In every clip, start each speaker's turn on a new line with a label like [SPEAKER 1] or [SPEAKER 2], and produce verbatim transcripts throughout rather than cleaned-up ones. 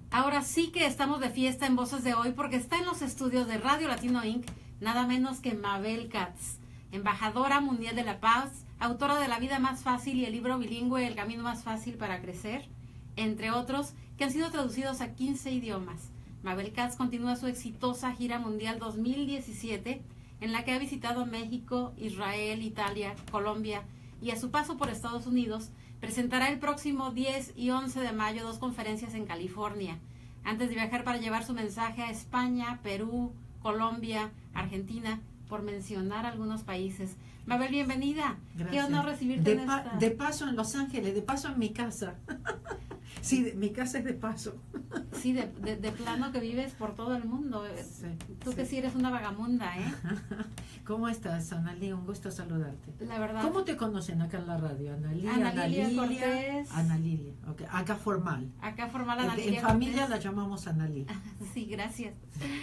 [SPEAKER 1] Ahora sí que estamos de fiesta en Voces de Hoy porque está en los estudios de Radio Latino Incorporated nada menos que Mabel Katz, embajadora mundial de la paz, autora de La vida más fácil y el libro bilingüe El camino más fácil para crecer, entre otros que han sido traducidos a quince idiomas. Mabel Katz continúa su exitosa gira mundial dos mil diecisiete, en la que ha visitado México, Israel, Italia, Colombia y a su paso por Estados Unidos presentará el próximo diez y once de mayo dos conferencias en California, antes de viajar para llevar su mensaje a España, Perú, Colombia, Argentina, por mencionar algunos países. Mabel, bienvenida.
[SPEAKER 2] Gracias.
[SPEAKER 1] Qué honor recibirte
[SPEAKER 2] de
[SPEAKER 1] en
[SPEAKER 2] pa
[SPEAKER 1] esta...
[SPEAKER 2] De paso en Los Ángeles, de paso en mi casa. Sí, de, mi casa es de paso.
[SPEAKER 1] Sí, de, de, de plano que vives por todo el mundo.
[SPEAKER 2] Sí,
[SPEAKER 1] Tú
[SPEAKER 2] sí.
[SPEAKER 1] que sí eres una vagamunda, ¿eh?
[SPEAKER 2] ¿Cómo estás, Analí? Un gusto saludarte.
[SPEAKER 1] La verdad.
[SPEAKER 2] ¿Cómo te conocen acá en la radio? Analí,
[SPEAKER 1] Ana Lilia Cortés.
[SPEAKER 2] Ana Lilia, okay. Acá formal.
[SPEAKER 1] Acá formal Ana
[SPEAKER 2] En,
[SPEAKER 1] Lilia
[SPEAKER 2] en familia
[SPEAKER 1] Cortés.
[SPEAKER 2] la llamamos Analí.
[SPEAKER 1] Sí, gracias.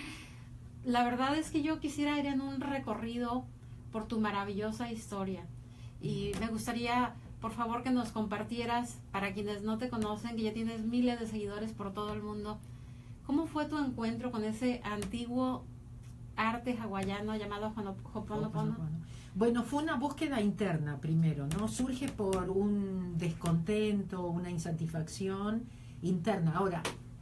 [SPEAKER 1] La verdad es que yo quisiera ir en un recorrido por tu maravillosa historia. Y me gustaría, por favor, que nos compartieras, para quienes no te conocen, que ya tienes miles de seguidores por todo el mundo, ¿cómo fue tu encuentro con ese antiguo arte hawaiano llamado Ho'oponopono?
[SPEAKER 2] Bueno, fue una búsqueda interna primero, ¿no? Surge por un descontento, una insatisfacción interna. Ahora,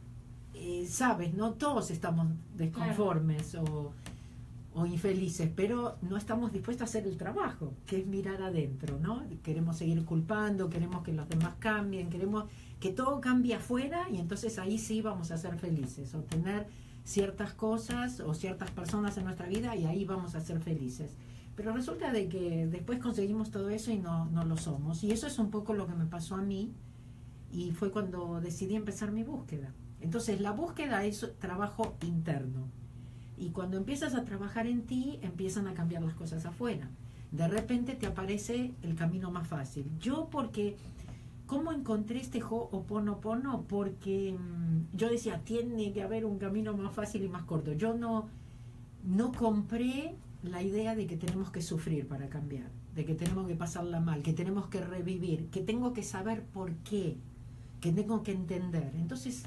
[SPEAKER 2] eh, sabes, no todos estamos desconformes, claro, o, o infelices, pero no estamos dispuestos a hacer el trabajo, que es mirar adentro, ¿no? Queremos seguir culpando, queremos que los demás cambien, queremos que todo cambie afuera y entonces ahí sí vamos a ser felices, o tener ciertas cosas o ciertas personas en nuestra vida y ahí vamos a ser felices. Pero resulta de que después conseguimos todo eso y no, no lo somos. Y eso es un poco lo que me pasó a mí y fue cuando decidí empezar mi búsqueda. Entonces la búsqueda es trabajo interno. Y cuando empiezas a trabajar en ti, empiezan a cambiar las cosas afuera. De repente te aparece el camino más fácil. Yo porque, ¿cómo encontré este Ho'oponopono? Porque mmm, yo decía, tiene que haber un camino más fácil y más corto. Yo no, no compré la idea de que tenemos que sufrir para cambiar, de que tenemos que pasarla mal, que tenemos que revivir, que tengo que saber por qué, que tengo que entender. Entonces,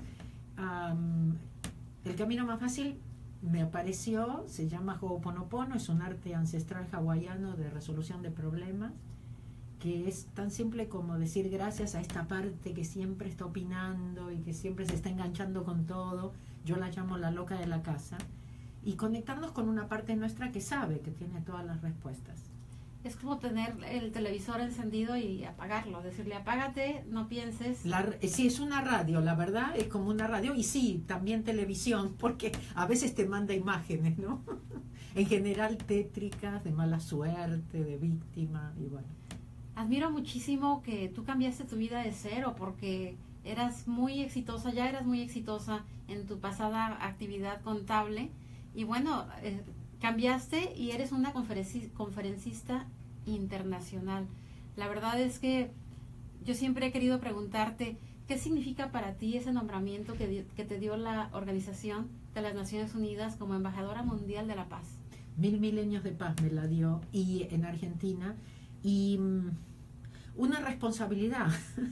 [SPEAKER 2] um, el camino más fácil me apareció, se llama Ho'oponopono, es un arte ancestral hawaiano de resolución de problemas, que es tan simple como decir gracias a esta parte que siempre está opinando y que siempre se está enganchando con todo. Yo la llamo la loca de la casa. Y conectarnos con una parte nuestra que sabe, que tiene todas las respuestas.
[SPEAKER 1] Es como tener el televisor encendido y apagarlo, decirle apágate, no pienses.
[SPEAKER 2] La, sí, es una radio, la verdad, es como una radio, y sí, también televisión, porque a veces te manda imágenes, ¿no? En general tétricas, de mala suerte, de víctima, y bueno.
[SPEAKER 1] Admiro muchísimo que tú cambiaste tu vida de cero, porque eras muy exitosa, ya eras muy exitosa en tu pasada actividad contable, y bueno, eh, cambiaste y eres una conferenci conferencista internacional. La verdad es que yo siempre he querido preguntarte, ¿qué significa para ti ese nombramiento que, di que te dio la Organización de las Naciones Unidas como embajadora mundial de la paz?
[SPEAKER 2] Mil milenios de paz me la dio, y en Argentina, y um, una responsabilidad.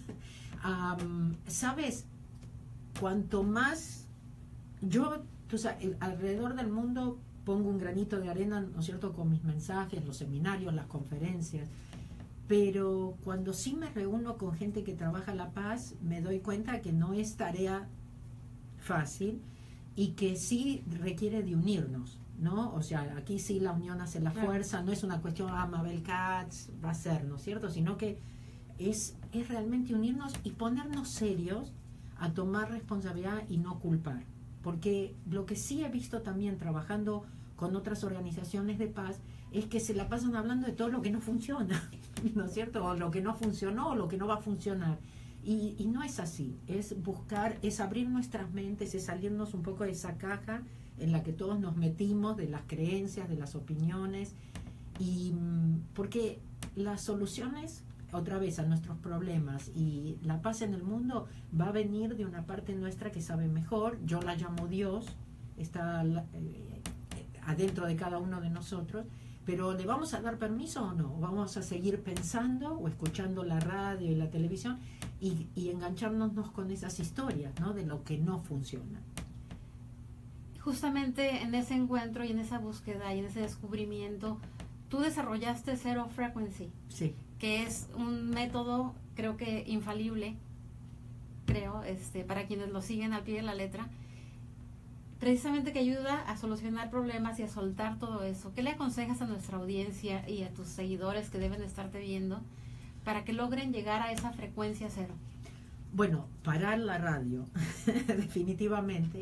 [SPEAKER 2] um, ¿Sabes? Cuanto más yo... Tú sabes, alrededor del mundo pongo un granito de arena, ¿no es cierto?, con mis mensajes, los seminarios, las conferencias, pero cuando sí me reúno con gente que trabaja la paz, me doy cuenta que no es tarea fácil y que sí requiere de unirnos, ¿no? O sea, aquí sí la unión hace la fuerza, no es una cuestión, ah, Mabel Katz va a ser, ¿no es cierto?, sino que es, es realmente unirnos y ponernos serios a tomar responsabilidad y no culpar. Porque lo que sí he visto también trabajando con otras organizaciones de paz es que se la pasan hablando de todo lo que no funciona, ¿no es cierto? O lo que no funcionó o lo que no va a funcionar. Y, y no es así, es buscar, es abrir nuestras mentes, es salirnos un poco de esa caja en la que todos nos metimos, de las creencias, de las opiniones, y porque las soluciones, otra vez, a nuestros problemas y la paz en el mundo va a venir de una parte nuestra que sabe mejor. Yo la llamo Dios, está eh, adentro de cada uno de nosotros, pero ¿le vamos a dar permiso o no? ¿Vamos a seguir pensando o escuchando la radio y la televisión y, y engancharnos con esas historias, ¿no? De lo que no funciona.
[SPEAKER 1] Justamente en ese encuentro y en esa búsqueda y en ese descubrimiento, tú desarrollaste Zero Frequency,
[SPEAKER 2] sí,
[SPEAKER 1] que es un método, creo que infalible, creo, este, para quienes lo siguen al pie de la letra, precisamente que ayuda a solucionar problemas y a soltar todo eso. ¿Qué le aconsejas a nuestra audiencia y a tus seguidores que deben estarte viendo para que logren llegar a esa frecuencia cero?
[SPEAKER 2] Bueno, parar la radio, definitivamente,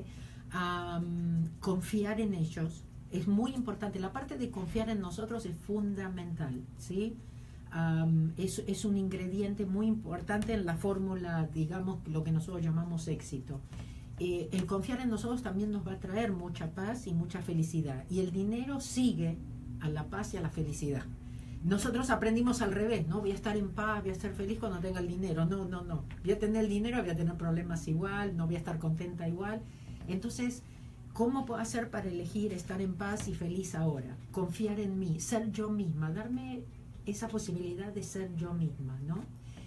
[SPEAKER 2] um, confiar en ellos es muy importante. La parte de confiar en nosotros es fundamental, ¿sí? Um, es, es un ingrediente muy importante en la fórmula, digamos, lo que nosotros llamamos éxito. Eh, el confiar en nosotros también nos va a traer mucha paz y mucha felicidad. Y el dinero sigue a la paz y a la felicidad. Nosotros aprendimos al revés, ¿no? Voy a estar en paz, voy a estar feliz cuando tenga el dinero. No, no, no. Voy a tener el dinero, voy a tener problemas igual, no voy a estar contenta igual. Entonces, ¿cómo puedo hacer para elegir estar en paz y feliz ahora? Confiar en mí, ser yo misma, darme esa posibilidad de ser yo misma, ¿no?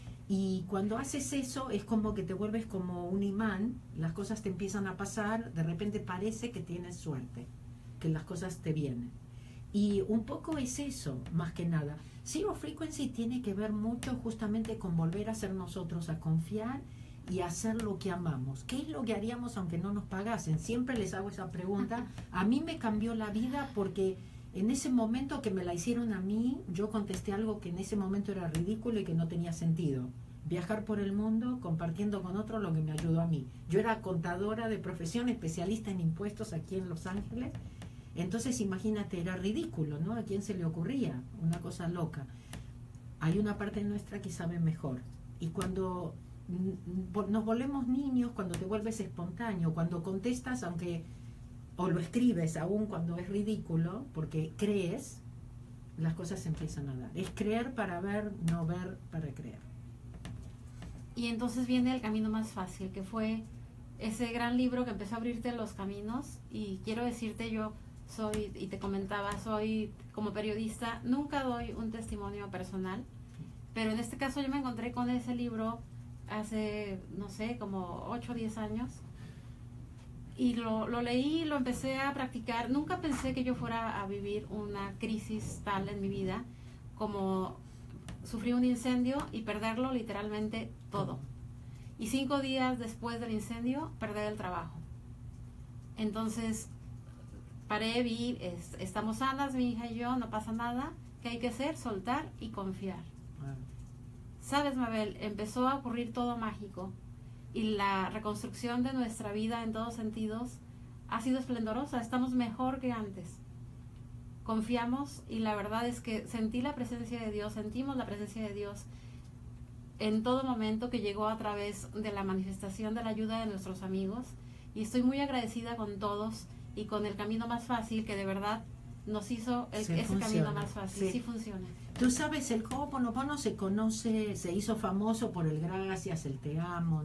[SPEAKER 2] Y cuando haces eso es como que te vuelves como un imán, las cosas te empiezan a pasar, de repente parece que tienes suerte, que las cosas te vienen. Y un poco es eso, más que nada. Zero Frequency tiene que ver mucho justamente con volver a ser nosotros, a confiar y a hacer lo que amamos. ¿Qué es lo que haríamos aunque no nos pagasen? Siempre les hago esa pregunta. A mí me cambió la vida porque en ese momento que me la hicieron a mí, yo contesté algo que en ese momento era ridículo y que no tenía sentido. Viajar por el mundo compartiendo con otros lo que me ayudó a mí. Yo era contadora de profesión, especialista en impuestos aquí en Los Ángeles. Entonces, imagínate, era ridículo, ¿no? ¿A quién se le ocurría? Una cosa loca. Hay una parte nuestra que sabe mejor. Y cuando nos volvemos niños, cuando te vuelves espontáneo, cuando contestas, aunque o lo escribes aún cuando es ridículo, porque crees, las cosas se empiezan a dar. Es creer para ver, no ver para creer.
[SPEAKER 1] Y entonces viene el camino más fácil, que fue ese gran libro que empezó a abrirte los caminos. Y quiero decirte, yo soy, y te comentaba, soy como periodista, nunca doy un testimonio personal, pero en este caso yo me encontré con ese libro hace, no sé, como ocho o diez años, y lo, lo leí, lo empecé a practicar. Nunca pensé que yo fuera a vivir una crisis tal en mi vida como sufrí un incendio y perderlo literalmente todo. Y cinco días después del incendio, perder el trabajo. Entonces, paré, vi, es, estamos sanas, mi hija y yo, no pasa nada. ¿Qué hay que hacer? Soltar y confiar. Wow. ¿Sabes, Mabel? Empezó a ocurrir todo mágico. Y la reconstrucción de nuestra vida en todos sentidos ha sido esplendorosa. Estamos mejor que antes. Confiamos y la verdad es que sentí la presencia de Dios, sentimos la presencia de Dios en todo momento, que llegó a través de la manifestación de la ayuda de nuestros amigos, y estoy muy agradecida con todos y con el camino más fácil, que de verdad nos hizo el, ese funciona. camino más fácil. Sí. sí funciona.
[SPEAKER 2] Tú sabes, el Ho'oponopono se conoce, se hizo famoso por el gracias, el te amo,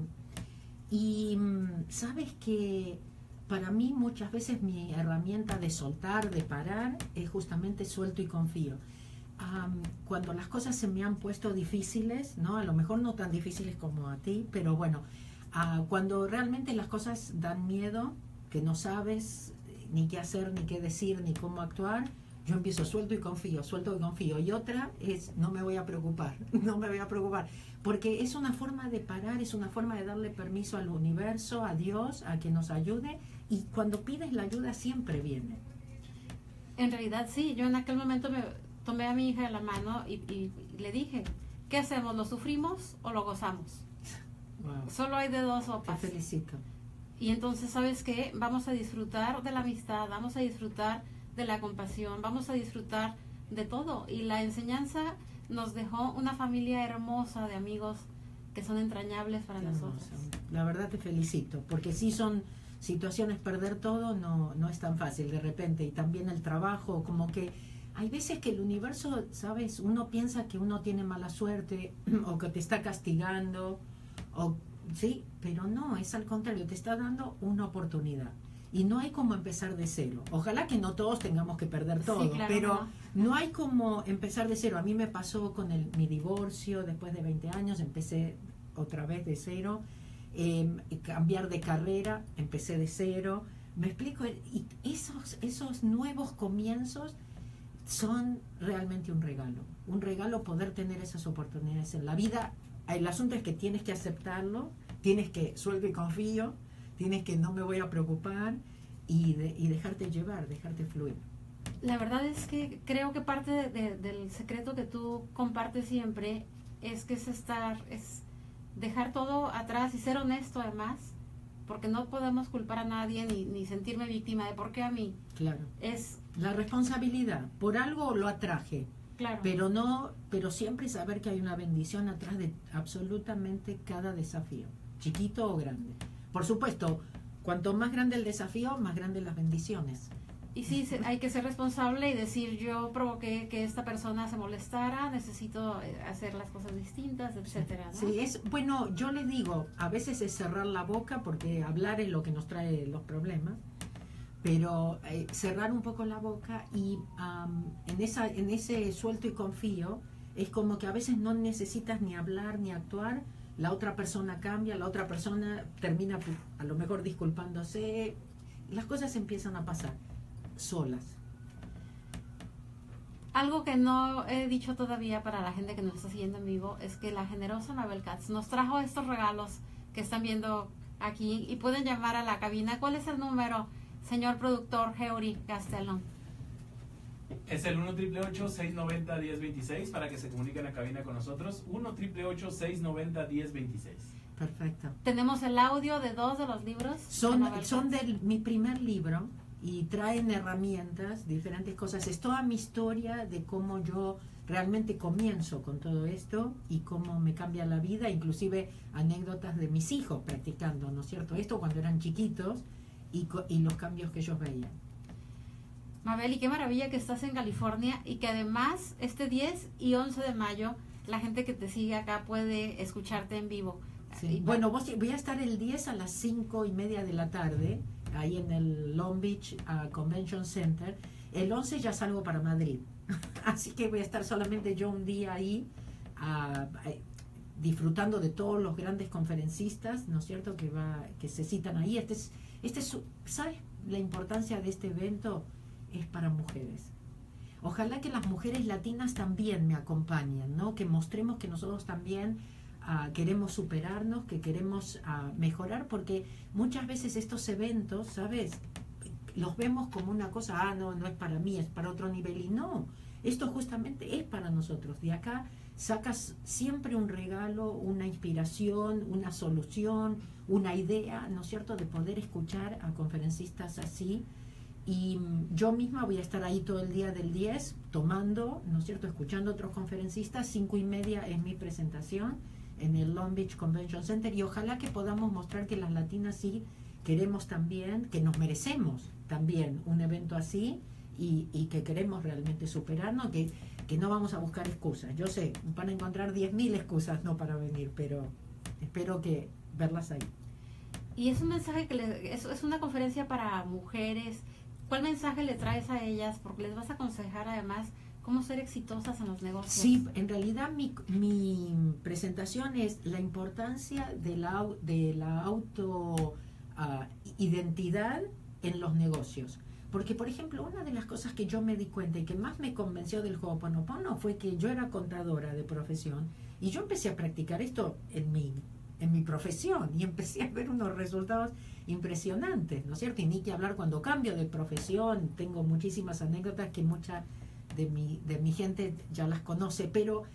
[SPEAKER 2] y sabes que para mí muchas veces mi herramienta de soltar, de parar, es justamente suelto y confío. Um, cuando las cosas se me han puesto difíciles, ¿no? A lo mejor no tan difíciles como a ti, pero bueno, uh, cuando realmente las cosas dan miedo, que no sabes ni qué hacer, ni qué decir, ni cómo actuar, yo empiezo suelto y confío, suelto y confío. Y otra es, no me voy a preocupar, no me voy a preocupar, porque es una forma de parar, es una forma de darle permiso al universo, a Dios, a que nos ayude, y cuando pides la ayuda siempre viene.
[SPEAKER 1] En realidad sí, yo en aquel momento me tomé a mi hija de la mano y, y, y le dije, ¿qué hacemos? ¿Lo sufrimos o lo gozamos? Wow. Solo hay de dos sopas.
[SPEAKER 2] Te felicito.
[SPEAKER 1] Y entonces, ¿sabes qué? Vamos a disfrutar de la amistad, vamos a disfrutar de la compasión, vamos a disfrutar de todo. Y la enseñanza nos dejó una familia hermosa de amigos que son entrañables para nosotros.
[SPEAKER 2] La verdad te felicito, porque sí son situaciones, perder todo no, no es tan fácil de repente, y también el trabajo, como que hay veces que el universo, ¿sabes? Uno piensa que uno tiene mala suerte o que te está castigando, o sí, pero no, es al contrario, te está dando una oportunidad. Y no hay como empezar de cero. Ojalá que no todos tengamos que perder todo, sí, claro, pero no. no hay como empezar de cero. A mí me pasó con el, mi divorcio, después de veinte años, empecé otra vez de cero, eh, cambiar de carrera, empecé de cero, me explico, y esos, esos nuevos comienzos son realmente un regalo, un regalo poder tener esas oportunidades en la vida. El asunto es que tienes que aceptarlo, tienes que suelto y confío, tienes que no me voy a preocupar y, de, y dejarte llevar, dejarte fluir.
[SPEAKER 1] La verdad es que creo que parte de, de, del secreto que tú compartes siempre es que es estar, es dejar todo atrás y ser honesto además, porque no podemos culpar a nadie ni, ni sentirme víctima de por qué a mí.
[SPEAKER 2] Claro.
[SPEAKER 1] Es
[SPEAKER 2] la responsabilidad, por algo lo atraje.
[SPEAKER 1] Claro.
[SPEAKER 2] Pero no, pero siempre saber que hay una bendición atrás de absolutamente cada desafío, chiquito o grande. Por supuesto, cuanto más grande el desafío, más grandes las bendiciones.
[SPEAKER 1] Y sí, se, hay que ser responsable y decir, yo provoqué que esta persona se molestara, necesito hacer las cosas distintas, etcétera, ¿no?
[SPEAKER 2] Sí, es bueno, yo les digo, a veces es cerrar la boca porque hablar es lo que nos trae los problemas, pero eh, cerrar un poco la boca y um, en esa en ese suelto y confío es como que a veces no necesitas ni hablar ni actuar, la otra persona cambia, la otra persona termina a lo mejor disculpándose, las cosas empiezan a pasar solas.
[SPEAKER 1] Algo que no he dicho todavía para la gente que nos está siguiendo en vivo es que la generosa Mabel Katz nos trajo estos regalos que están viendo aquí y pueden llamar a la cabina. ¿Cuál es el número, señor productor Geori Castellón?
[SPEAKER 3] Es el uno ocho ocho, seis nueve cero, uno cero dos seis para que se comuniquen a cabina con nosotros. uno ocho ocho, seis nueve cero, uno cero dos seis.
[SPEAKER 2] Perfecto.
[SPEAKER 1] Tenemos el audio de dos de los libros.
[SPEAKER 2] Son, son de mi primer libro y traen herramientas, diferentes cosas. Es toda mi historia de cómo yo realmente comienzo con todo esto y cómo me cambia la vida, inclusive anécdotas de mis hijos practicando, ¿no es cierto? Esto cuando eran chiquitos y, y los cambios que ellos veían.
[SPEAKER 1] Mabel, y qué maravilla que estás en California y que además este diez y once de mayo la gente que te sigue acá puede escucharte en vivo.
[SPEAKER 2] Sí. Bueno, vos, voy a estar el diez a las cinco y media de la tarde ahí en el Long Beach uh, Convention Center. El once ya salgo para Madrid, así que voy a estar solamente yo un día ahí uh, uh, disfrutando de todos los grandes conferencistas, ¿no es cierto?, que va que se citan ahí. Este es, este es, ¿sabes la importancia de este evento? Es para mujeres. Ojalá que las mujeres latinas también me acompañen, ¿no? Que mostremos que nosotros también uh, queremos superarnos, que queremos uh, mejorar, porque muchas veces estos eventos, ¿sabes?, los vemos como una cosa, ah, no, no es para mí, es para otro nivel, y no, esto justamente es para nosotros. De acá sacas siempre un regalo, una inspiración, una solución, una idea, ¿no es cierto?, de poder escuchar a conferencistas así. Y yo misma voy a estar ahí todo el día del diez tomando, ¿no es cierto?, escuchando a otros conferencistas. Cinco y media es mi presentación en el Long Beach Convention Center, y ojalá que podamos mostrar que las latinas sí queremos también, que nos merecemos también un evento así, y, y que queremos realmente superarnos, que, que no vamos a buscar excusas. Yo sé, van a encontrar diez mil excusas no para venir, pero espero que verlas ahí.
[SPEAKER 1] Y es un mensaje que le, es, es una conferencia para mujeres. ¿Cuál mensaje le traes a ellas? Porque les vas a aconsejar además cómo ser exitosas en los negocios.
[SPEAKER 2] Sí, en realidad mi, mi presentación es la importancia de la, de la auto uh, identidad en los negocios. Porque, por ejemplo, una de las cosas que yo me di cuenta y que más me convenció del Ho'oponopono fue que yo era contadora de profesión y yo empecé a practicar esto en mi en mi profesión y empecé a ver unos resultados impresionantes, ¿no es cierto? Y ni que hablar cuando cambio de profesión, tengo muchísimas anécdotas que mucha de mi, de mi gente ya las conoce, pero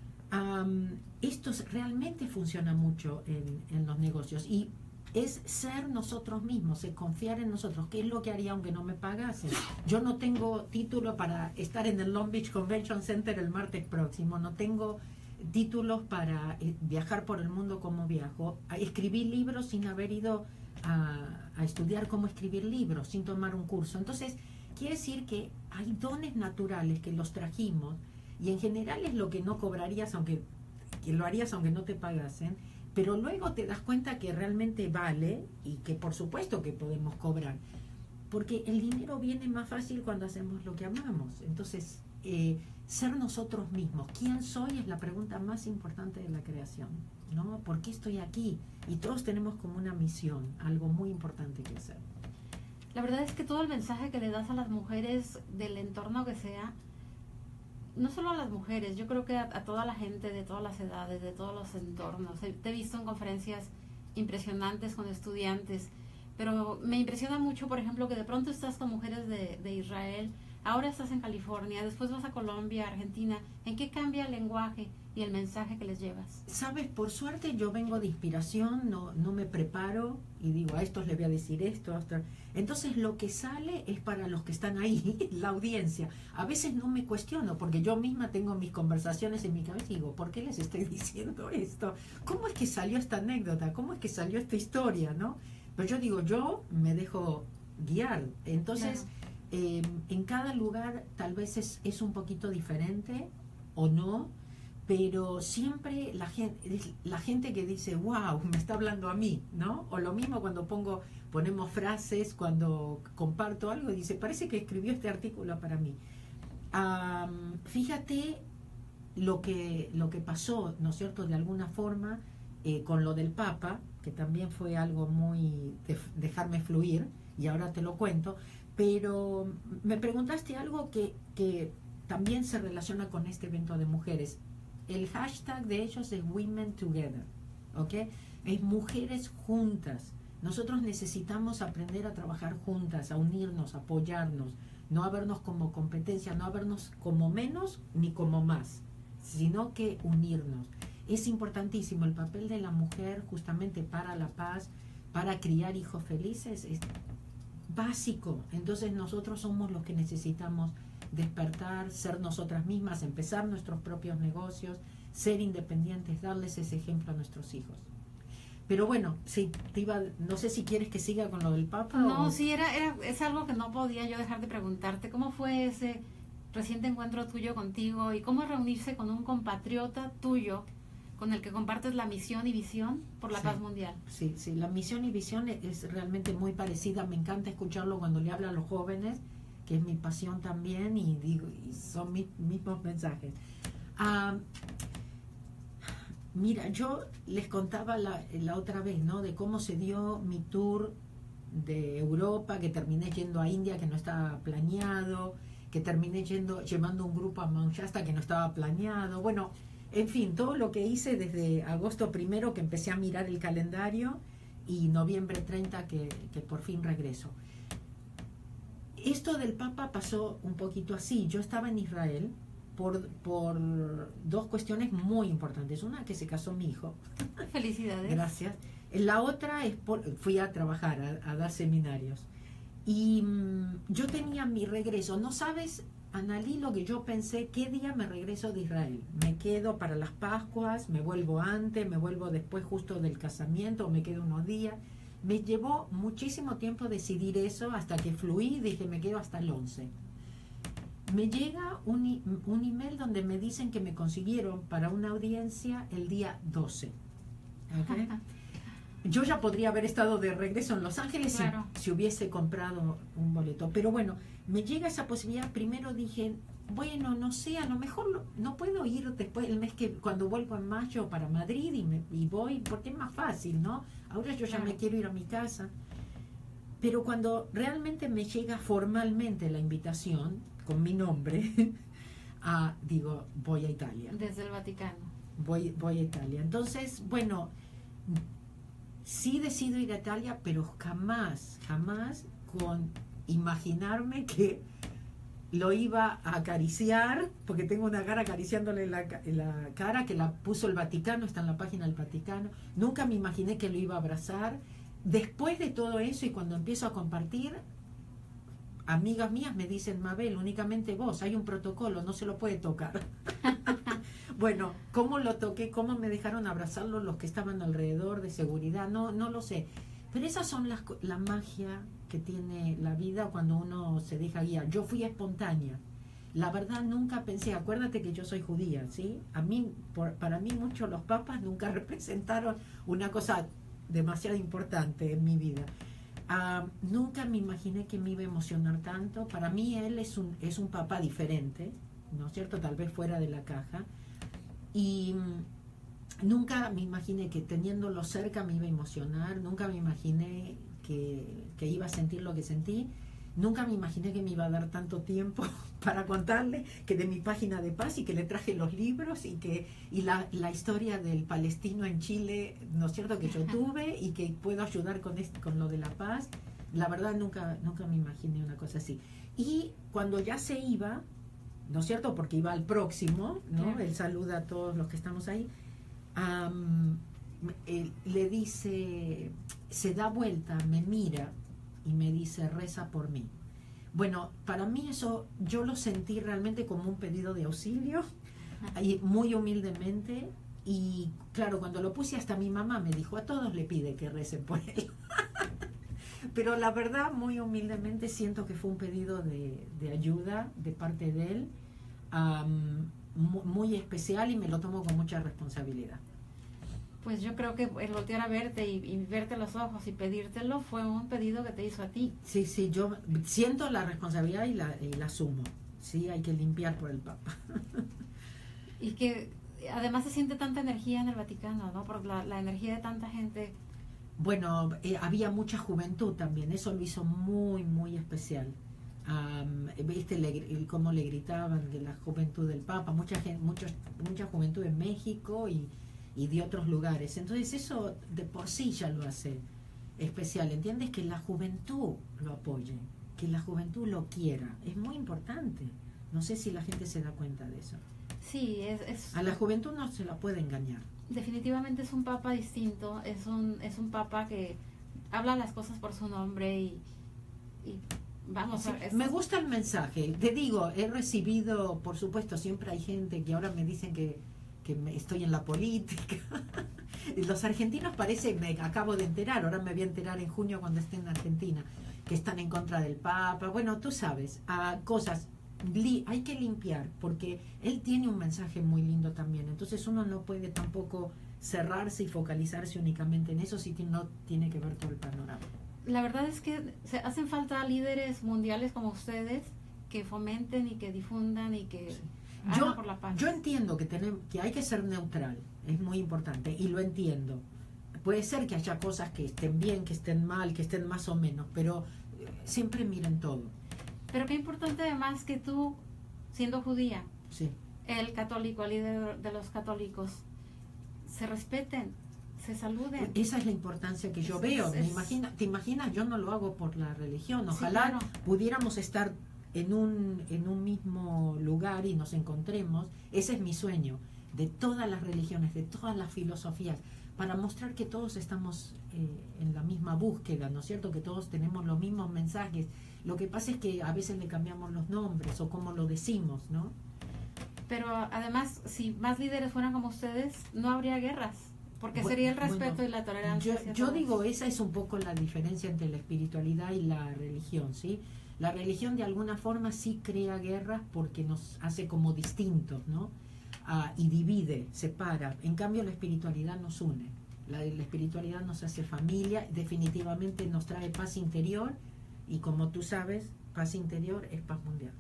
[SPEAKER 2] um, esto realmente funciona mucho en, en los negocios, y es ser nosotros mismos, es confiar en nosotros, que es lo que haría aunque no me pagasen. Yo no tengo título para estar en el Long Beach Convention Center el martes próximo, no tengo títulos para eh, viajar por el mundo como viajo. Escribí libros sin haber ido a, a estudiar cómo escribir libros, sin tomar un curso. Entonces, quiere decir que hay dones naturales que los trajimos, y en general es lo que no cobrarías, aunque que lo harías aunque no te pagasen, pero luego te das cuenta que realmente vale, y que por supuesto que podemos cobrar, porque el dinero viene más fácil cuando hacemos lo que amamos. Entonces, eh, ser nosotros mismos. ¿Quién soy? Es la pregunta más importante de la creación, ¿no? ¿Por qué estoy aquí? Y todos tenemos como una misión, algo muy importante que hacer.
[SPEAKER 1] La verdad es que todo el mensaje que le das a las mujeres del entorno que sea, no solo a las mujeres, yo creo que a, a toda la gente de todas las edades, de todos los entornos. Te he visto en conferencias impresionantes con estudiantes, pero me impresiona mucho, por ejemplo, que de pronto estás con mujeres de, de Israel, ahora estás en California, después vas a Colombia, Argentina. ¿En qué cambia el lenguaje y el mensaje que les llevas?
[SPEAKER 2] Sabes, por suerte yo vengo de inspiración, no, no me preparo y digo, a estos les voy a decir esto, a estos. Entonces lo que sale es para los que están ahí, la audiencia. A veces no me cuestiono, porque yo misma tengo mis conversaciones en mi cabeza y digo, ¿por qué les estoy diciendo esto? ¿Cómo es que salió esta anécdota? ¿Cómo es que salió esta historia? ¿No? Pero yo digo, yo me dejo guiar. Entonces, claro. eh, en cada lugar tal vez es, es un poquito diferente o no, pero siempre la gente, la gente que dice, wow, me está hablando a mí, ¿no? O lo mismo cuando pongo, ponemos frases, cuando comparto algo, y dice, parece que escribió este artículo para mí. Um, fíjate lo que, lo que pasó, ¿no es cierto?, de alguna forma, eh, con lo del Papa, que también fue algo muy de dejarme fluir, y ahora te lo cuento, pero me preguntaste algo que, que también se relaciona con este evento de mujeres. El hashtag de ellos es Women Together, ¿ok? Es mujeres juntas. Nosotros necesitamos aprender a trabajar juntas, a unirnos, a apoyarnos, no a vernos como competencia, no a vernos como menos ni como más, sino que unirnos. Es importantísimo el papel de la mujer justamente para la paz, para criar hijos felices, es básico. Entonces nosotros somos los que necesitamos despertar, ser nosotras mismas, empezar nuestros propios negocios, ser independientes, darles ese ejemplo a nuestros hijos. Pero bueno, sí, te iba, no sé si quieres que siga con lo del Papa.
[SPEAKER 1] No,
[SPEAKER 2] o...
[SPEAKER 1] sí, era, era, es algo que no podía yo dejar de preguntarte. ¿Cómo fue ese reciente encuentro tuyo contigo y cómo reunirse con un compatriota tuyo con el que compartes la misión y visión por la
[SPEAKER 2] sí,
[SPEAKER 1] paz mundial?
[SPEAKER 2] Sí, sí, la misión y visión es realmente muy parecida. Me encanta escucharlo cuando le habla a los jóvenes, que es mi pasión también, y digo, y son mis mismos mensajes. Uh, mira, yo les contaba la, la otra vez, ¿no?, de cómo se dio mi tour de Europa, que terminé yendo a India, que no estaba planeado, que terminé yendo, llevando un grupo a Mount Shasta, que no estaba planeado. Bueno, en fin, todo lo que hice desde agosto primero, que empecé a mirar el calendario, y noviembre treinta, que, que por fin regreso. Esto del Papa pasó un poquito así. Yo estaba en Israel por, por dos cuestiones muy importantes. Una, que se casó mi hijo.
[SPEAKER 1] Felicidades.
[SPEAKER 2] Gracias. La otra es, por, fui a trabajar, a, a dar seminarios. Y mmm, yo tenía mi regreso. No sabes, Analí, lo que yo pensé, ¿qué día me regreso de Israel? ¿Me quedo para las Pascuas? ¿Me vuelvo antes? ¿Me vuelvo después justo del casamiento? ¿O me quedo unos días? Me llevó muchísimo tiempo decidir eso, hasta que fluí y dije, me quedo hasta el once. Me llega un, un email donde me dicen que me consiguieron para una audiencia el día doce. ¿Okay? Yo ya podría haber estado de regreso en Los Ángeles, claro, si, si hubiese comprado un boleto. Pero bueno, me llega esa posibilidad. Primero dije, bueno, no sé, a lo mejor lo, no puedo ir después, el mes que, cuando vuelvo en mayo para Madrid y, me, y voy, porque es más fácil, ¿no? Ahora yo ya me quiero ir a mi casa. Pero cuando realmente me llega formalmente la invitación, con mi nombre, a, digo, voy a Italia.
[SPEAKER 1] Desde el Vaticano.
[SPEAKER 2] Voy, voy a Italia. Entonces, bueno, sí decido ir a Italia, pero jamás, jamás con imaginarme que lo iba a acariciar, porque tengo una cara acariciándole la, la cara, que la puso el Vaticano, está en la página del Vaticano. Nunca me imaginé que lo iba a abrazar. Después de todo eso, y cuando empiezo a compartir, amigas mías me dicen, Mabel, únicamente vos, hay un protocolo, no se lo puede tocar. Bueno, ¿cómo lo toqué? ¿Cómo me dejaron abrazarlo los que estaban alrededor de seguridad? No, no lo sé. Pero esas son las, la magia que tiene la vida cuando uno se deja guiar. Yo fui espontánea. La verdad, nunca pensé, acuérdate que yo soy judía, ¿sí? A mí, por, para mí, muchos los papas nunca representaron una cosa demasiado importante en mi vida. Uh, nunca me imaginé que me iba a emocionar tanto. Para mí él es un, es un papá diferente, ¿no es cierto? Tal vez fuera de la caja. Y mm, nunca me imaginé que teniéndolo cerca me iba a emocionar, nunca me imaginé que, que iba a sentir lo que sentí, nunca me imaginé que me iba a dar tanto tiempo para contarle que de mi página de paz y que le traje los libros y que y la, la historia del palestino en Chile, ¿no es cierto?, que yo tuve y que puedo ayudar con, este, con lo de la paz. La verdad nunca, nunca me imaginé una cosa así. Y cuando ya se iba, ¿no es cierto?, porque iba al próximo, ¿no?
[SPEAKER 1] Claro.
[SPEAKER 2] Él saluda a todos los que estamos ahí. Um, él, le dice, se da vuelta, me mira y me dice, reza por mí. Bueno, para mí eso, yo lo sentí realmente como un pedido de auxilio, y muy humildemente, y claro, cuando lo puse hasta mi mamá me dijo, a todos le pide que recen por él. Pero la verdad, muy humildemente, siento que fue un pedido de, de ayuda de parte de él, um, muy especial, y me lo tomo con mucha responsabilidad.
[SPEAKER 1] Pues yo creo que el voltear a verte y, y verte los ojos y pedírtelo fue un pedido que te hizo a ti.
[SPEAKER 2] Sí, sí, yo siento la responsabilidad y la, y la asumo. Sí, hay que limpiar por el Papa.
[SPEAKER 1] Y que además se siente tanta energía en el Vaticano, ¿no? Por la, la energía de tanta gente.
[SPEAKER 2] Bueno, eh, había mucha juventud también, eso lo hizo muy, muy especial. Um, viste le, cómo le gritaban de la juventud del Papa, mucha gente, muchos, mucha juventud en México y, y de otros lugares. Entonces eso de por sí ya lo hace especial, ¿entiendes? Que la juventud lo apoye, que la juventud lo quiera, es muy importante. No sé si la gente se da cuenta de eso.
[SPEAKER 1] Sí, es, es
[SPEAKER 2] a la juventud no se la puede engañar.
[SPEAKER 1] Definitivamente es un Papa distinto, es un es un Papa que habla las cosas por su nombre y, y vamos
[SPEAKER 2] sí,
[SPEAKER 1] a ver.
[SPEAKER 2] Me gusta el mensaje, te digo, he recibido, por supuesto, siempre hay gente que ahora me dicen que, que me, estoy en la política. Los argentinos parece, me acabo de enterar, ahora me voy a enterar en junio cuando esté en Argentina, que están en contra del Papa. Bueno, tú sabes, a cosas, li, hay que limpiar, porque él tiene un mensaje muy lindo también, entonces uno no puede tampoco cerrarse y focalizarse únicamente en eso, si no tiene que ver todo el panorama.
[SPEAKER 1] La verdad es que se hacen falta líderes mundiales como ustedes que fomenten y que difundan y que
[SPEAKER 2] Sí.
[SPEAKER 1] hagan
[SPEAKER 2] Yo,
[SPEAKER 1] por la paz.
[SPEAKER 2] yo entiendo que, tenemos, que hay que ser neutral, es muy importante, y lo entiendo. Puede ser que haya cosas que estén bien, que estén mal, que estén más o menos, pero eh, siempre miren todo.
[SPEAKER 1] Pero qué importante además que tú, siendo judía,
[SPEAKER 2] Sí.
[SPEAKER 1] el católico, el líder de los católicos, se respeten, se saluden.
[SPEAKER 2] Esa es la importancia que yo
[SPEAKER 1] Es-
[SPEAKER 2] veo.
[SPEAKER 1] es-
[SPEAKER 2] Me
[SPEAKER 1] es-
[SPEAKER 2] imagina, ¿te imaginas? Yo no lo hago por la religión.
[SPEAKER 1] Sí,
[SPEAKER 2] Ojalá
[SPEAKER 1] claro.
[SPEAKER 2] pudiéramos estar en un, en un mismo lugar y nos encontremos. Ese es mi sueño, de todas las religiones, de todas las filosofías, para mostrar que todos estamos eh, en la misma búsqueda, ¿no es cierto? Que todos tenemos los mismos mensajes. Lo que pasa es que a veces le cambiamos los nombres o cómo lo decimos, ¿no?
[SPEAKER 1] Pero además, si más líderes fueran como ustedes, no habría guerras, porque
[SPEAKER 2] Bu-
[SPEAKER 1] sería el respeto
[SPEAKER 2] bueno,
[SPEAKER 1] y la tolerancia.
[SPEAKER 2] Yo,
[SPEAKER 1] hacia
[SPEAKER 2] yo
[SPEAKER 1] todos.
[SPEAKER 2] digo, esa es un poco la diferencia entre la espiritualidad y la religión, ¿sí? La religión de alguna forma sí crea guerras porque nos hace como distintos, ¿no? Ah, y divide, separa. En cambio, la espiritualidad nos une. La, la espiritualidad nos hace familia, definitivamente nos trae paz interior, y como tú sabes, paz interior es paz mundial.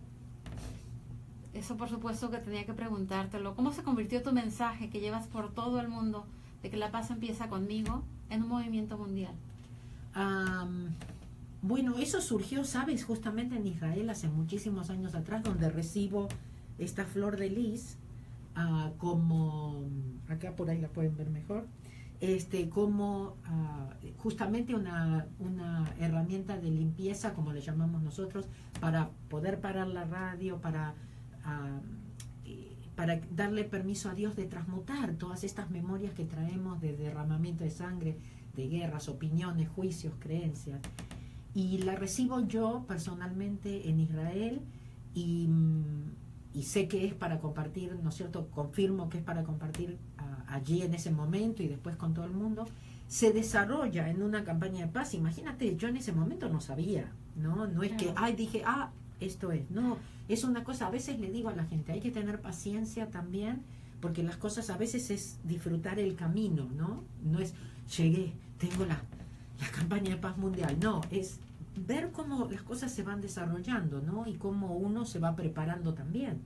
[SPEAKER 1] Eso por supuesto que tenía que preguntártelo. ¿Cómo se convirtió tu mensaje que llevas por todo el mundo de que la paz empieza conmigo en un movimiento mundial?
[SPEAKER 2] Um, bueno, eso surgió, sabes, justamente en Israel hace muchísimos años atrás, donde recibo esta flor de lis, uh, como, acá por ahí la pueden ver mejor, este, como uh, justamente una, una herramienta de limpieza, como le llamamos nosotros, para poder parar la radio, para... Uh, para darle permiso a Dios de transmutar todas estas memorias que traemos de derramamiento de sangre, de guerras, opiniones, juicios, creencias. Y la recibo yo personalmente en Israel y, y sé que es para compartir, ¿no es cierto? Confirmo que es para compartir uh, allí en ese momento y después con todo el mundo. Se desarrolla en una campaña de paz. Imagínate, yo en ese momento no sabía, ¿no? No es que, ay, dije, ah, esto es, no, es una cosa, a veces le digo a la gente, hay que tener paciencia también, porque las cosas a veces es disfrutar el camino, ¿no? No es, llegué, tengo la, la campaña de paz mundial, no, es ver cómo las cosas se van desarrollando, ¿no? Y cómo uno se va preparando también.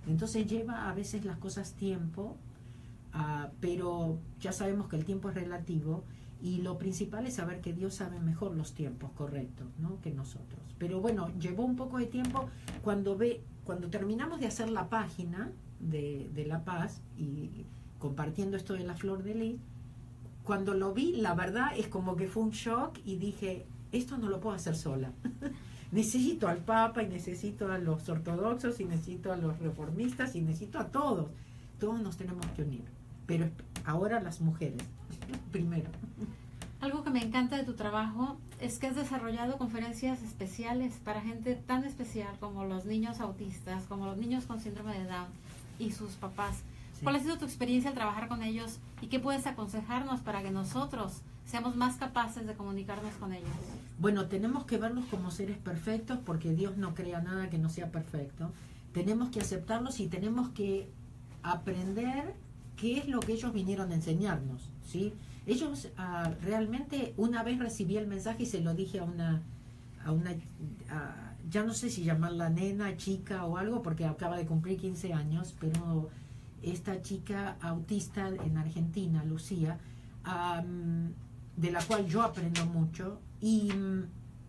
[SPEAKER 2] Entonces lleva a veces las cosas tiempo, uh, pero ya sabemos que el tiempo es relativo y lo principal es saber que Dios sabe mejor los tiempos correctos, ¿no?, que nosotros. Pero bueno, llevó un poco de tiempo. Cuando ve, cuando terminamos de hacer la página de, de La Paz y compartiendo esto de la flor de lis, cuando lo vi, la verdad es como que fue un shock y dije, esto no lo puedo hacer sola. Necesito al Papa y necesito a los ortodoxos y necesito a los reformistas y necesito a todos. Todos nos tenemos que unir. Pero ahora las mujeres, primero.
[SPEAKER 1] Algo que me encanta de tu trabajo es que has desarrollado conferencias especiales para gente tan especial como los niños autistas, como los niños con síndrome de Down y sus papás. Sí. ¿Cuál ha sido tu experiencia al trabajar con ellos y qué puedes aconsejarnos para que nosotros seamos más capaces de comunicarnos con ellos?
[SPEAKER 2] Bueno, tenemos que verlos como seres perfectos porque Dios no crea nada que no sea perfecto. Tenemos que aceptarlos y tenemos que aprender qué es lo que ellos vinieron a enseñarnos, ¿sí? Ellos uh, realmente, una vez recibí el mensaje y se lo dije a una, a una a, ya no sé si llamarla nena, chica o algo, porque acaba de cumplir quince años, pero esta chica autista en Argentina, Lucía, um, de la cual yo aprendo mucho, y um,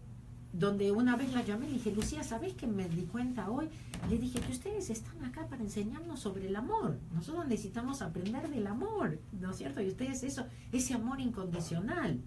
[SPEAKER 2] donde una vez la llamé y le dije, Lucía, ¿sabés que me di cuenta hoy? Le dije que ustedes están acá para enseñarnos sobre el amor. Nosotros necesitamos aprender del amor, ¿no es cierto? Y ustedes eso, ese amor incondicional.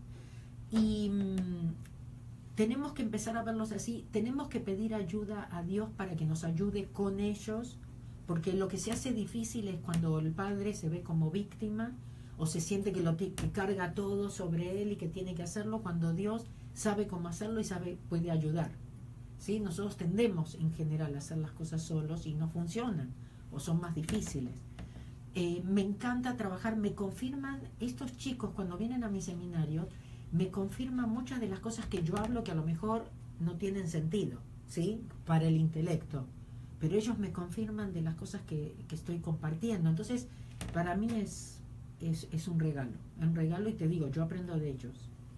[SPEAKER 2] Y um, tenemos que empezar a verlos así. Tenemos que pedir ayuda a Dios para que nos ayude con ellos, porque lo que se hace difícil es cuando el padre se ve como víctima o se siente que lo que carga todo sobre él y que tiene que hacerlo, cuando Dios sabe cómo hacerlo y sabe puede ayudar, ¿sí? Nosotros tendemos en general a hacer las cosas solos y no funcionan o son más difíciles. Eh, me encanta trabajar, me confirman estos chicos cuando vienen a mi seminario, me confirman muchas de las cosas que yo hablo que a lo mejor no tienen sentido, ¿sí?, para el intelecto, pero ellos me confirman de las cosas que, que estoy compartiendo. Entonces para mí es, es, es un regalo, un regalo, y te digo, yo aprendo de ellos.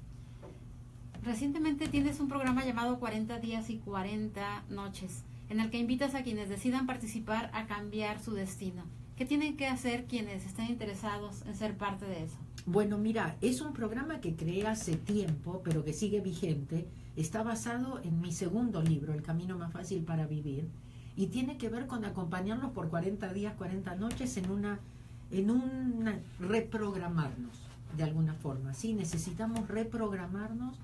[SPEAKER 1] Recientemente tienes un programa llamado cuarenta días y cuarenta noches, en el que invitas a quienes decidan participar a cambiar su destino. ¿Qué tienen que hacer quienes estén interesados en ser parte de eso?
[SPEAKER 2] Bueno, mira, es un programa que creé hace tiempo, pero que sigue vigente. Está basado en mi segundo libro, El camino más fácil para vivir, y tiene que ver con acompañarlos por cuarenta días, cuarenta noches en una, en una reprogramarnos de alguna forma. Sí, necesitamos reprogramarnos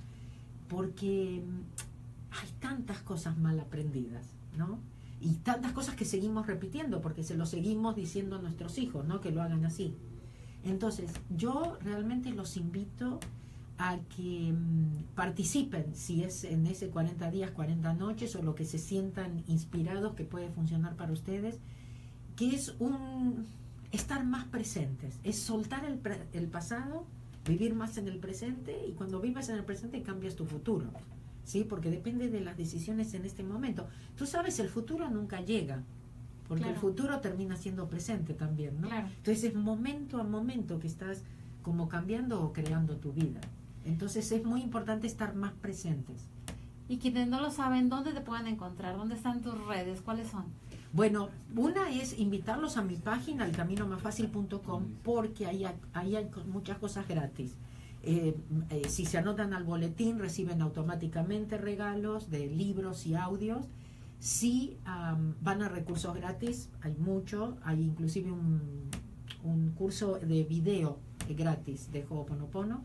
[SPEAKER 2] porque hay tantas cosas mal aprendidas, ¿no? Y tantas cosas que seguimos repitiendo porque se lo seguimos diciendo a nuestros hijos, ¿no?, que lo hagan así. Entonces, yo realmente los invito a que um, participen, si es en ese cuarenta días, cuarenta noches, o lo que se sientan inspirados que puede funcionar para ustedes, que es un estar más presentes, es soltar el, pre, el pasado, vivir más en el presente, y cuando vivas en el presente cambias tu futuro, ¿sí? Porque depende de las decisiones en este momento. Tú sabes, el futuro nunca llega, porque claro, el futuro termina siendo presente también, ¿no?
[SPEAKER 1] Claro.
[SPEAKER 2] Entonces es momento a momento que estás como cambiando o creando tu vida. Entonces es muy importante estar más presentes.
[SPEAKER 1] Y quienes no lo saben, ¿dónde te pueden encontrar? ¿Dónde están tus redes? ¿Cuáles son?
[SPEAKER 2] Bueno, una es invitarlos a mi página, el camino más fácil punto com, porque ahí hay, ahí hay muchas cosas gratis. Eh, eh, si se anotan al boletín, reciben automáticamente regalos de libros y audios. Si um, van a recursos gratis, hay mucho, hay inclusive un, un curso de video gratis de Ho'oponopono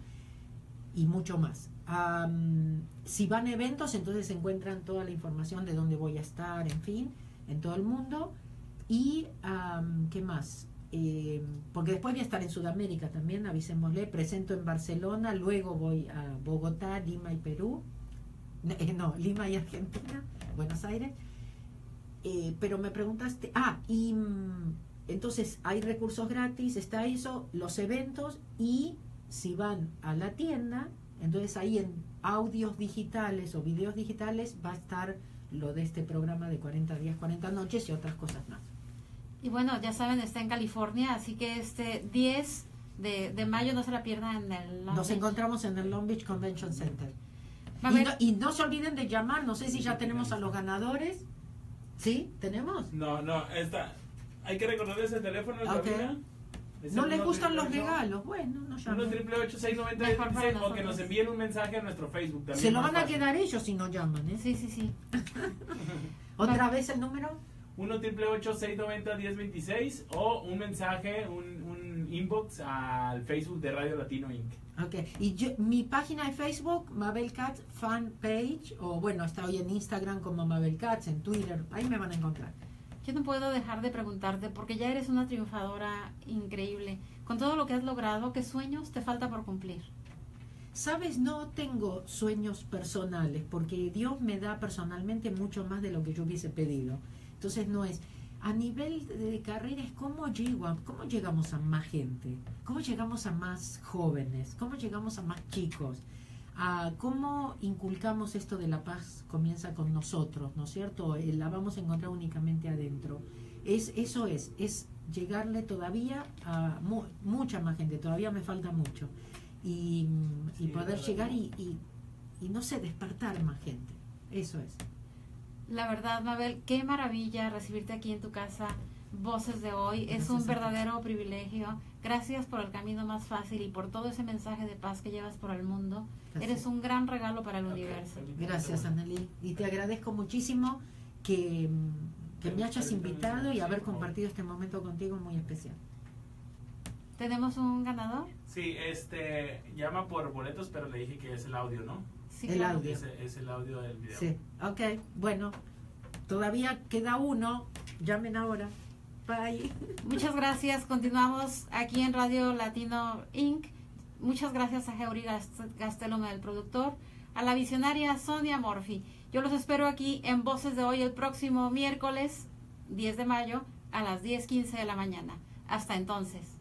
[SPEAKER 2] y mucho más. Um, si van a eventos, entonces encuentran toda la información de dónde voy a estar, en fin, en todo el mundo. Y um, ¿qué más? Eh, porque después voy a estar en Sudamérica también, avisémosle. Presento en Barcelona, luego voy a Bogotá, Lima y Perú, eh, no, Lima y Argentina, Buenos Aires. Eh, pero me preguntaste, ah, y mm, entonces hay recursos gratis, está eso, los eventos, y si van a la tienda, entonces ahí en audios digitales o videos digitales va a estar lo de este programa de cuarenta días, cuarenta noches y otras cosas más.
[SPEAKER 1] Y bueno, ya saben, está en California, así que este diez de, de mayo no se la pierdan en el Long
[SPEAKER 2] Nos
[SPEAKER 1] Beach.
[SPEAKER 2] encontramos en el Long Beach Convention Center.
[SPEAKER 1] Va a
[SPEAKER 2] Y
[SPEAKER 1] haber-
[SPEAKER 2] no, y no se olviden de llamar, no sé si ya tenemos a los ganadores. ¿Sí? ¿Tenemos?
[SPEAKER 3] No, no, esta, Hay que recordarles el teléfono de
[SPEAKER 2] Ok.
[SPEAKER 3] cabina. Es
[SPEAKER 2] No
[SPEAKER 3] el
[SPEAKER 2] les
[SPEAKER 3] uno
[SPEAKER 2] gustan los
[SPEAKER 3] triple ocho,
[SPEAKER 2] regalos, bueno, no
[SPEAKER 3] uno
[SPEAKER 2] llamen.
[SPEAKER 3] triple ocho, seis noventa,
[SPEAKER 1] Mejor para
[SPEAKER 3] o que
[SPEAKER 1] nosotros.
[SPEAKER 3] nos envíen un mensaje a nuestro Facebook también.
[SPEAKER 2] Se lo
[SPEAKER 3] más
[SPEAKER 2] van a
[SPEAKER 3] fácil.
[SPEAKER 2] quedar ellos si no llaman, ¿eh?
[SPEAKER 1] Sí, sí, sí.
[SPEAKER 2] ¿Otra vez el número?
[SPEAKER 3] uno triple ocho, seis noventa, diez veintiséis o un mensaje, un, un inbox al Facebook de Radio Latino Incorporated.
[SPEAKER 2] Ok, y yo, mi página de Facebook, Mabel Katz Fan Page, o bueno, está hoy en Instagram como Mabel Katz, en Twitter, ahí me van a encontrar.
[SPEAKER 1] Yo no puedo dejar de preguntarte, porque ya eres una triunfadora increíble. Con todo lo que has logrado, ¿qué sueños te falta por cumplir?
[SPEAKER 2] Sabes, no tengo sueños personales, porque Dios me da personalmente mucho más de lo que yo hubiese pedido. Entonces no es, a nivel de carrera es cómo llego, a- cómo llegamos a más gente, cómo llegamos a más jóvenes, cómo llegamos a más chicos, a cómo inculcamos esto de la paz comienza con nosotros, ¿no es cierto? Eh, La vamos a encontrar únicamente adentro. Es, eso es, es llegarle todavía a mu- mucha más gente, todavía me falta mucho. Y, y
[SPEAKER 3] Sí,
[SPEAKER 2] poder
[SPEAKER 3] verdad.
[SPEAKER 2] llegar y, y, y no sé, despertar más gente. Eso es.
[SPEAKER 1] La verdad, Mabel, qué maravilla recibirte aquí en tu casa. Voces de hoy, es
[SPEAKER 2] Gracias
[SPEAKER 1] un
[SPEAKER 2] a ti.
[SPEAKER 1] verdadero privilegio. Gracias por el camino más fácil y por todo ese mensaje de paz que llevas por el mundo.
[SPEAKER 2] Gracias.
[SPEAKER 1] Eres un gran regalo para el
[SPEAKER 3] Ok,
[SPEAKER 1] universo.
[SPEAKER 3] permítame
[SPEAKER 2] Gracias,
[SPEAKER 3] un segundo.
[SPEAKER 2] Anneli. Y te agradezco muchísimo que, que me hayas invitado y haber compartido este momento contigo muy especial.
[SPEAKER 1] ¿Tenemos un ganador?
[SPEAKER 3] Sí, este, llama por boletos, pero le dije que es el audio, ¿no?
[SPEAKER 1] Sí,
[SPEAKER 2] El
[SPEAKER 1] claro.
[SPEAKER 2] audio.
[SPEAKER 3] Es, es el audio del video.
[SPEAKER 2] Sí, ok, bueno, todavía queda uno. Llamen ahora. Bye.
[SPEAKER 1] Muchas gracias. Continuamos aquí en Radio Latino Incorporated. Muchas gracias a Geori Gastelum, el productor, a la visionaria Sonia Morphy. Yo los espero aquí en Voces de Hoy el próximo miércoles diez de mayo a las diez quince de la mañana. Hasta entonces.